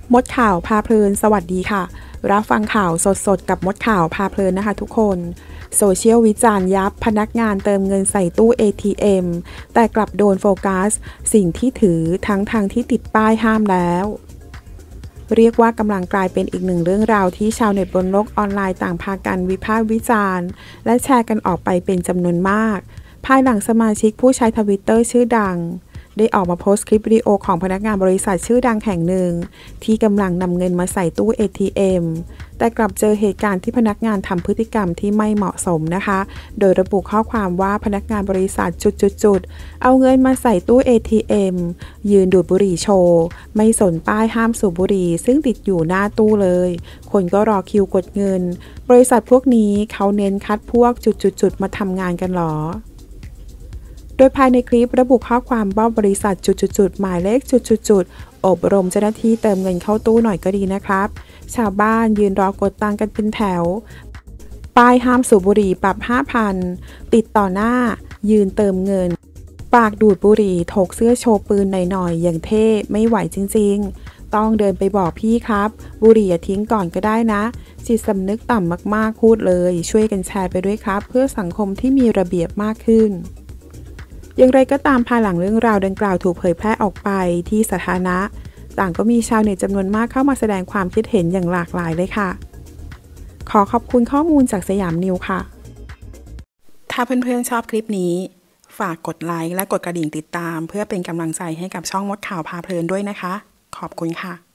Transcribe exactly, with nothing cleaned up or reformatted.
มดข่าวพาเพลินสวัสดีค่ะรับฟังข่าวสดๆกับมดข่าวพาเพลินนะคะทุกคนโซเชียลวิจารณ์ยับพนักงานเติมเงินใส่ตู้ เอ ที เอ็ม แต่กลับโดนโฟกัสสิ่งที่ถือทั้งทางที่ติดป้ายห้ามแล้วเรียกว่ากำลังกลายเป็นอีกหนึ่งเรื่องราวที่ชาวเน็ตบนโลกออนไลน์ต่างพากันวิพากษ์วิจารณ์และแชร์กันออกไปเป็นจำนวนมากภายหลังสมาชิกผู้ใช้ทวิตเตอร์ชื่อดังได้ออกมาโพสต์คลิปวิดีโอของพนักงานบริษัทชื่อดังแห่งหนึ่งที่กำลังนำเงินมาใส่ตู้ เอ ที เอ็ม แต่กลับเจอเหตุการณ์ที่พนักงานทำพฤติกรรมที่ไม่เหมาะสมนะคะโดยระบุข้อความว่าพนักงานบริษัทจุดๆๆเอาเงินมาใส่ตู้ เอ ที เอ็ม ยืนดูดบุหรี่โชว์ไม่สนป้ายห้ามสูบบุหรี่ซึ่งติดอยู่หน้าตู้เลยคนก็รอคิวกดเงินบริษัทพวกนี้เขาเน้นคัดพวกจุดๆๆมาทำงานกันหรอโดยภายในคลิประบุข้อความว่าบริษัทจุดๆๆหมายเลขจุดๆๆอบรมเจ้าหน้าที่เติมเงินเข้าตู้หน่อยก็ดีนะครับชาวบ้านยืนรอกดตังค์กันเป็นแถวป้ายห้ามสูบบุหรี่ปรับ ห้าพัน ติดต่อหน้ายืนเติมเงินปากดูดบุหรี่ถกเสื้อโชว์ปืนหน่อยๆอย่างเท่ไม่ไหวจริงๆต้องเดินไปบอกพี่ครับบุหรี่อย่าทิ้งก่อนก็ได้นะจิตสำนึกต่ำมากๆพูดเลยช่วยกันแชร์ไปด้วยครับเพื่อสังคมที่มีระเบียบมากขึ้นอย่างไรก็ตามภายหลังเรื่องราวดังกล่าวถูกเผยแพร่ออกไปที่สาธารณะต่างก็มีชาวเน็ตจำนวนมากเข้ามาแสดงความคิดเห็นอย่างหลากหลายเลยค่ะขอขอบคุณข้อมูลจากสยามนิวค่ะถ้าเพื่อนๆชอบคลิปนี้ฝากกดไลค์และกดกระดิ่งติดตามเพื่อเป็นกำลังใจให้กับช่องมดข่าวพาเพลินด้วยนะคะขอบคุณค่ะ